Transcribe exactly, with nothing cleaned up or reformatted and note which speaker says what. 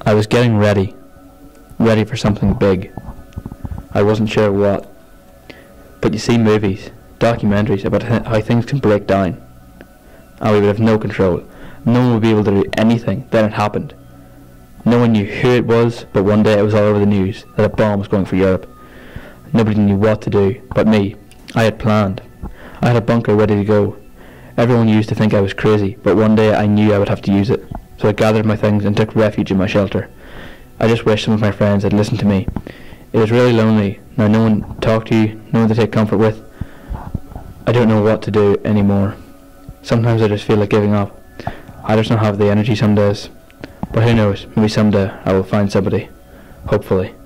Speaker 1: I was getting ready, ready for something big. I wasn't sure what. But you see movies, documentaries about how things can break down, and we would have no control. No one would be able to do anything. Then it happened. No one knew who it was, but one day it was all over the news that a bomb was going for Europe. Nobody knew what to do, but me. I had planned. I had a bunker ready to go. Everyone used to think I was crazy, but one day I knew I would have to use it. So I gathered my things and took refuge in my shelter. I just wish some of my friends had listened to me. It was really lonely. Now no one to talk to you, no one to take comfort with. I don't know what to do anymore. Sometimes I just feel like giving up. I just don't have the energy some days. But who knows, maybe someday I will find somebody. Hopefully.